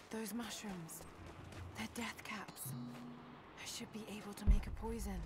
Those mushrooms. They're death caps. I should be able to make a poison.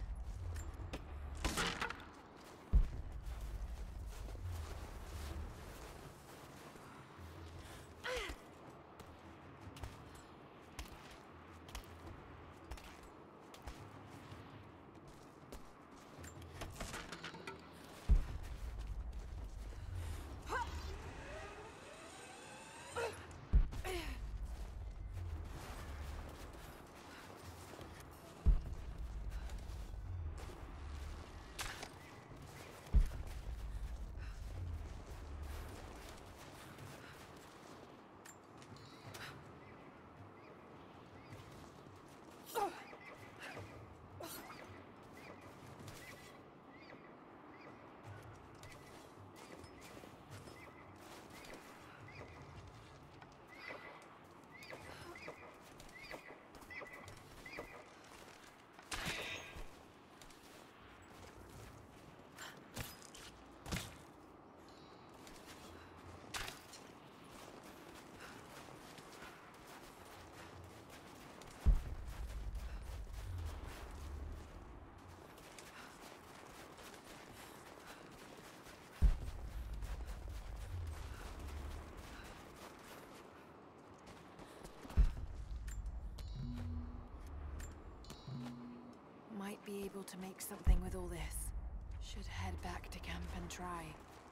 Might be able to make something with all this. Should head back to camp and try.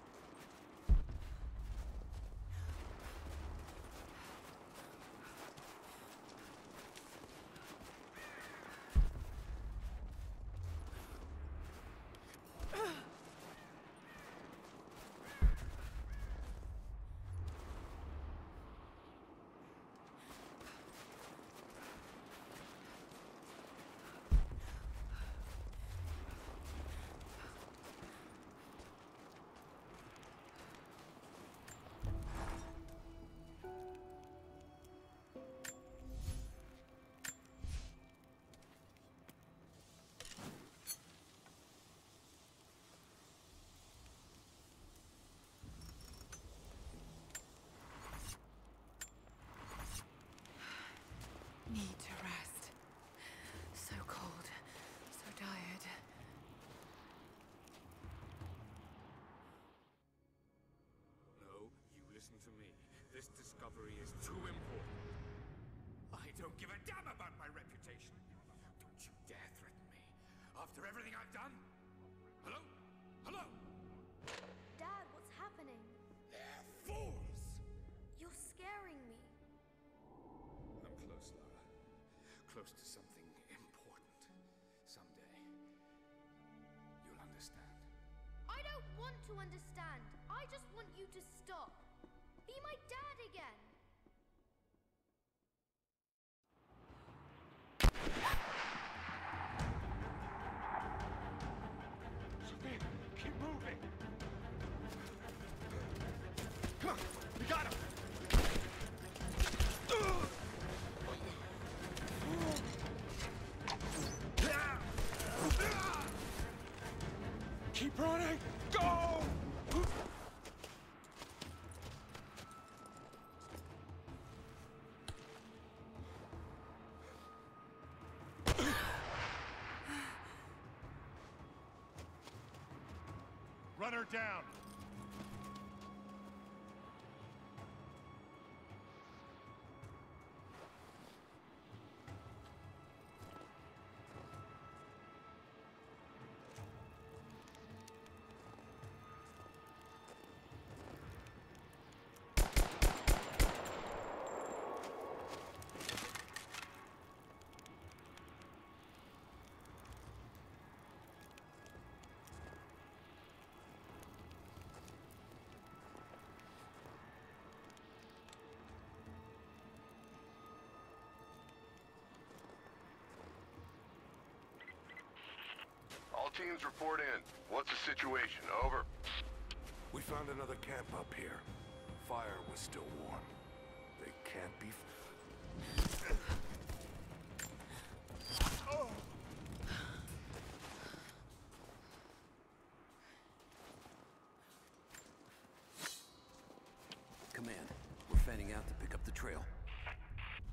Need to rest. So cold, so tired. No, you listen to me. This discovery is too important. I don't give a damn about my reputation. Don't you dare threaten me. After everything I've done? Hello? Hello? Dad, what's happening? They're fools! You're scaring me. I'm close, Lara. Close to something important. Someday, you'll understand. I don't want to understand. I just want you to stop. Be my dad again. Sophia, keep moving! Come on, we got him! Keep running! Go! Run her down! All teams report in. What's the situation? Over. We found another camp up here. Fire was still warm. They can't be... Command, we're fanning out to pick up the trail.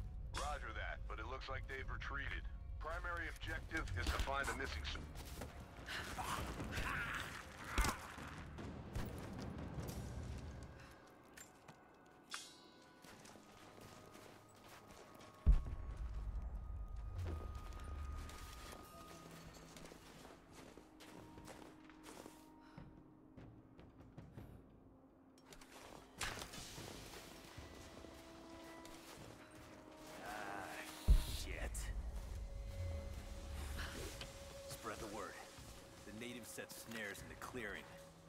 Looks like they've retreated. Primary objective is to find the missing... Shit. Spread the word. The natives set snares in the clearing.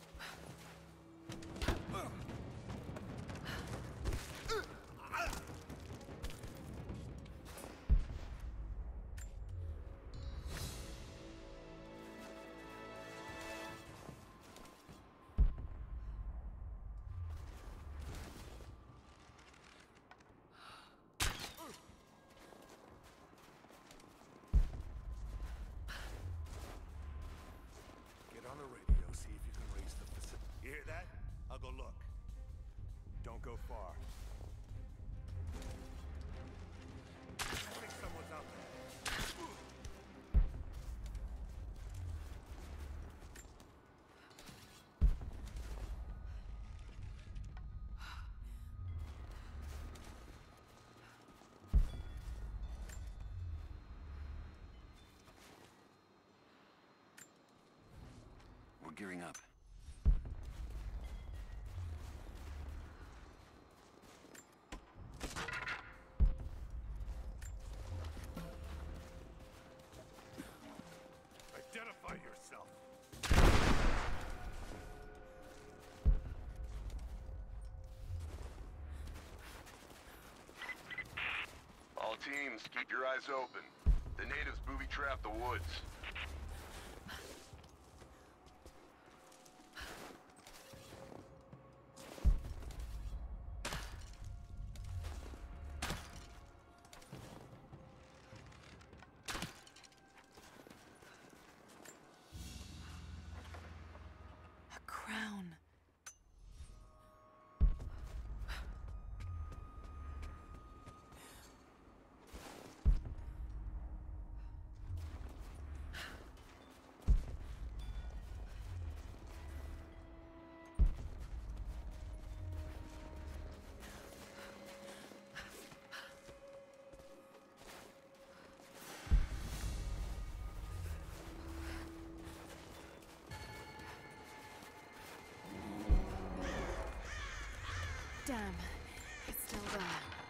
Get on the radio, see if you can raise the facility. You hear that? I'll go look. Don't go far. I think someone's out there. We're gearing up. Identify yourself. All teams, keep your eyes open. The natives booby-trapped the woods. A crown. Damn, it's still there.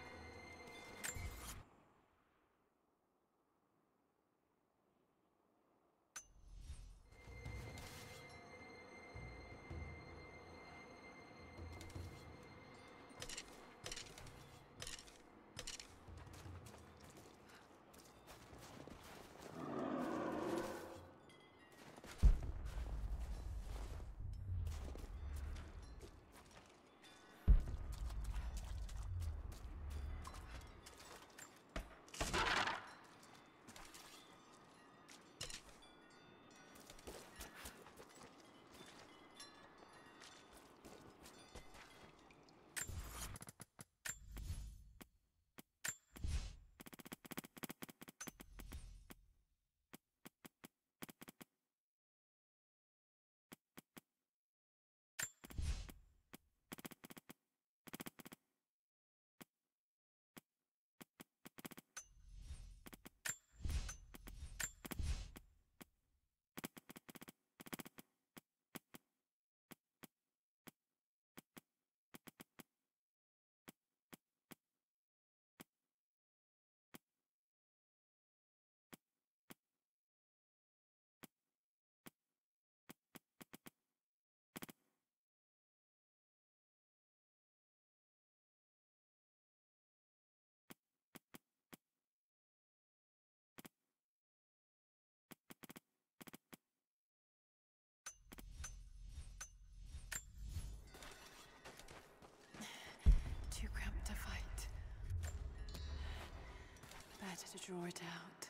Too cramped to fight. Better to draw it out.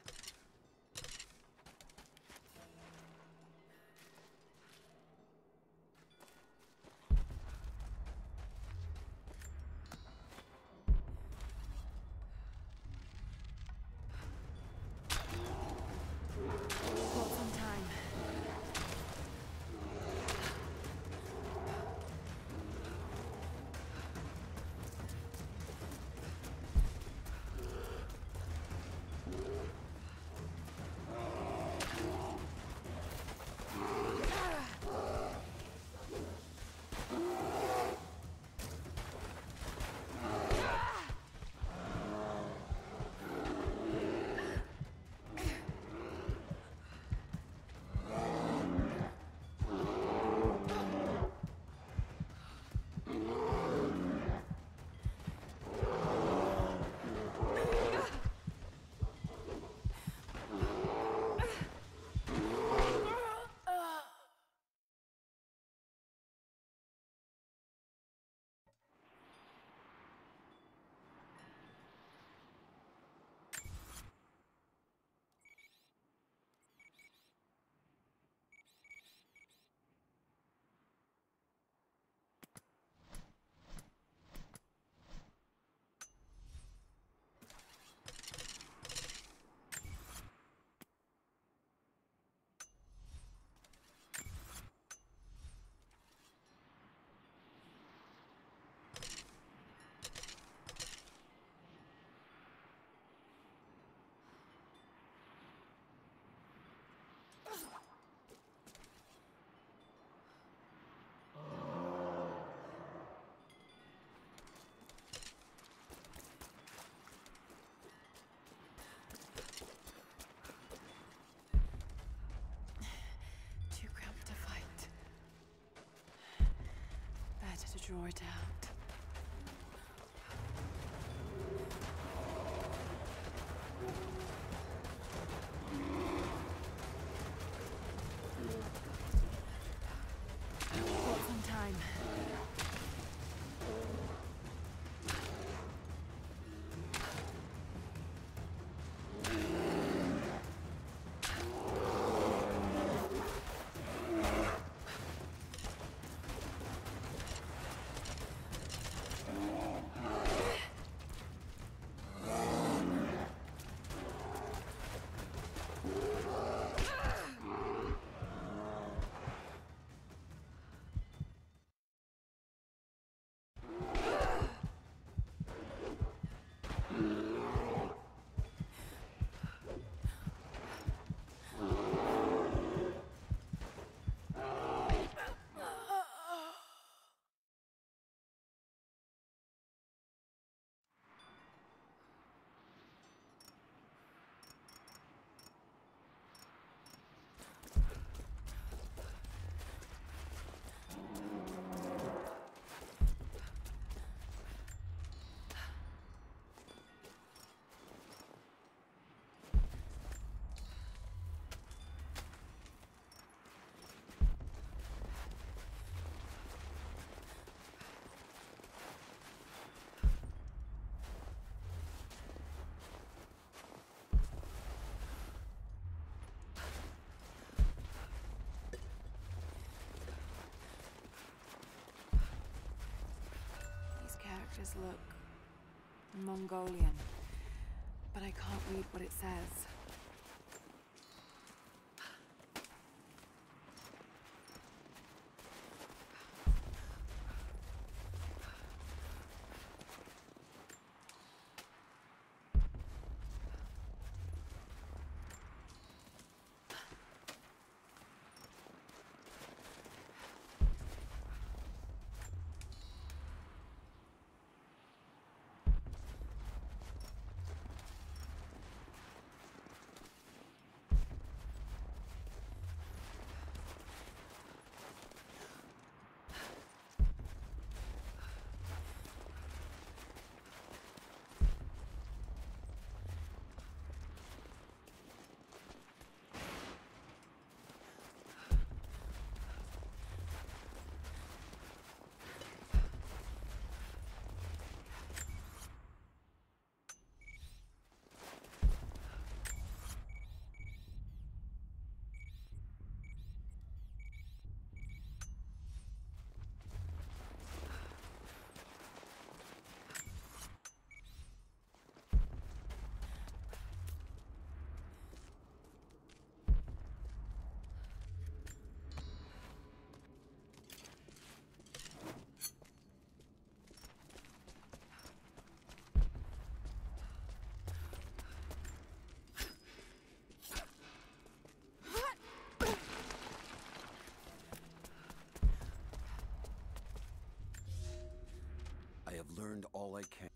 draw it out. Got some time. Characters look Mongolian, but I can't read what it says. I have learned all I can.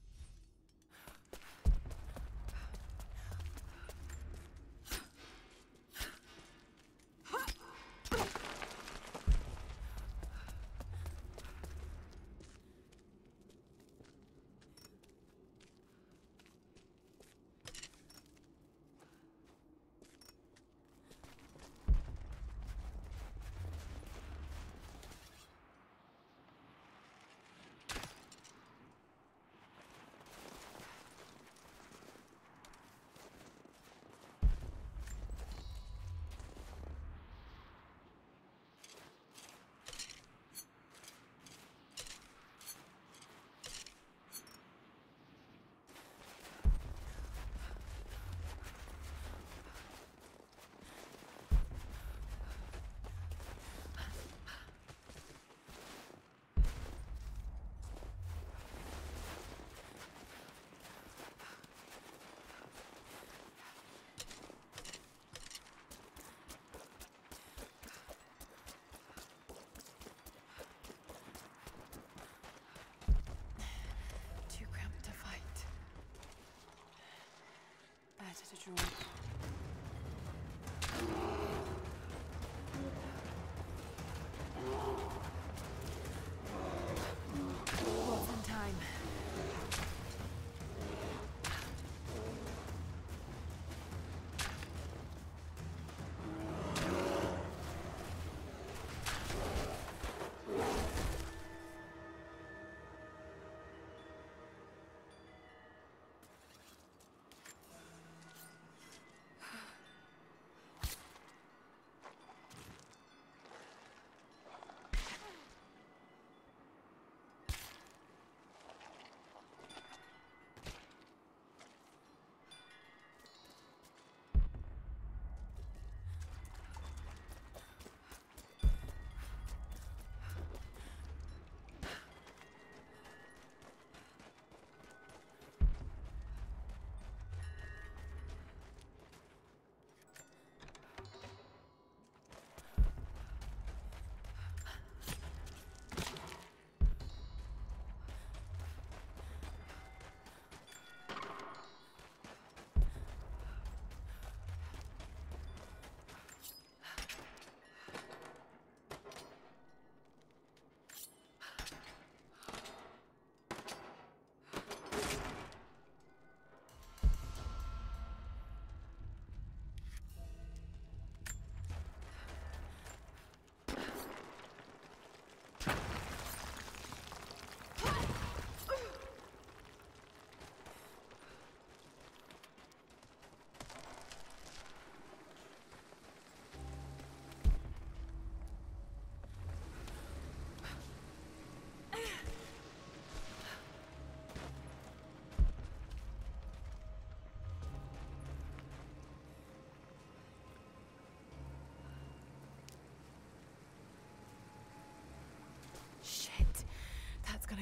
To draw.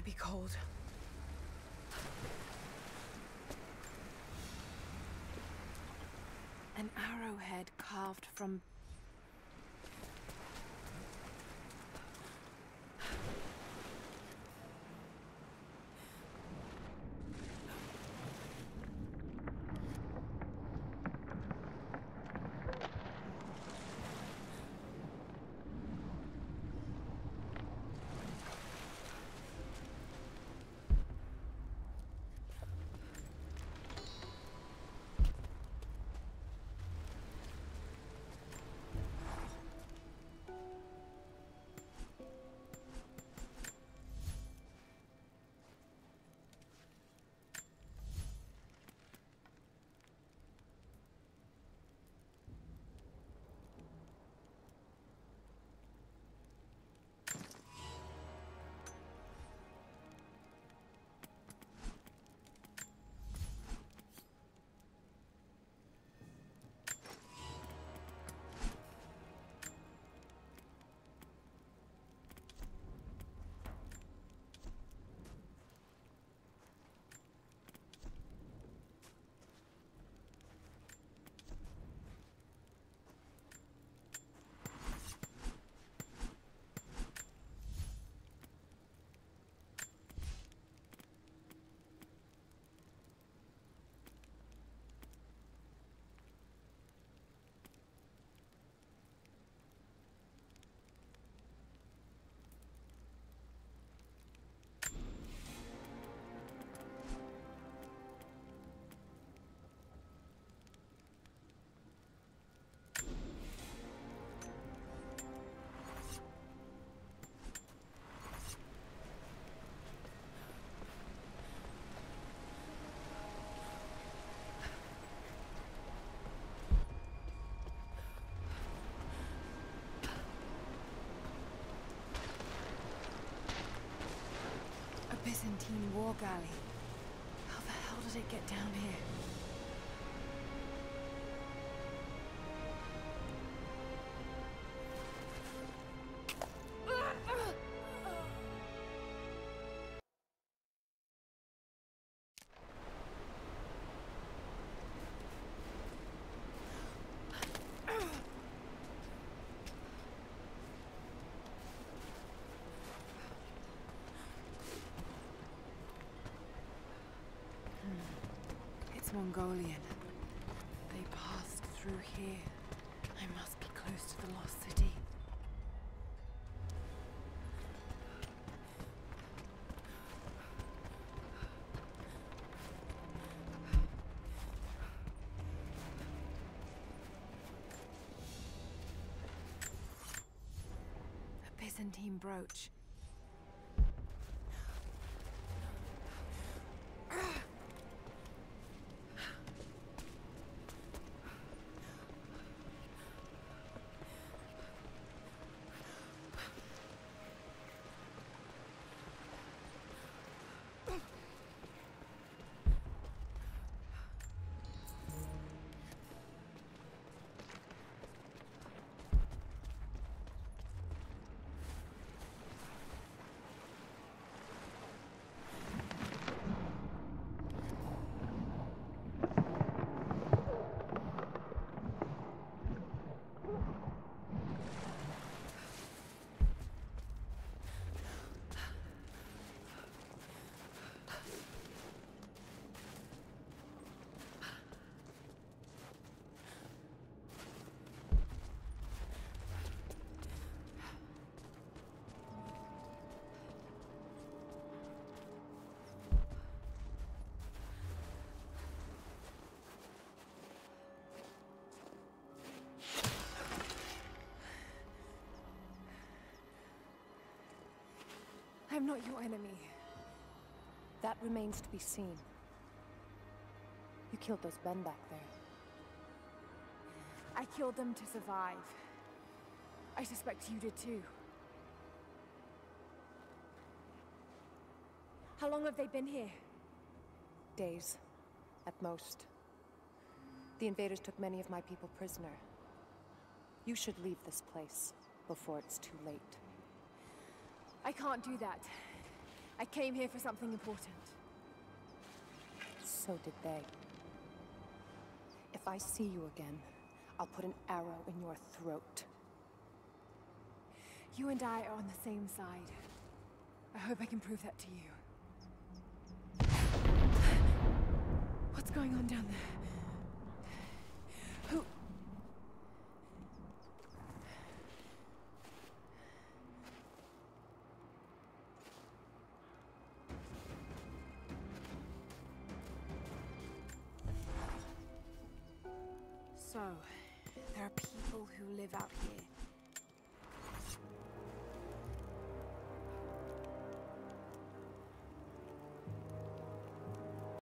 gonna be cold. An arrowhead carved from... Byzantine war galley. How the hell did it get down here? Mongolian. They passed through here. I must be close to the lost city. A Byzantine brooch. I'm not your enemy. That remains to be seen. You killed those men back there. I killed them to survive. I suspect you did too. How long have they been here? Days, at most. The invaders took many of my people prisoner. You should leave this place before it's too late. I can't do that. I came here for something important. So did they. If I see you again, I'll put an arrow in your throat. You and I are on the same side. I hope I can prove that to you. What's going on down there? Who... So, there are people who live out here.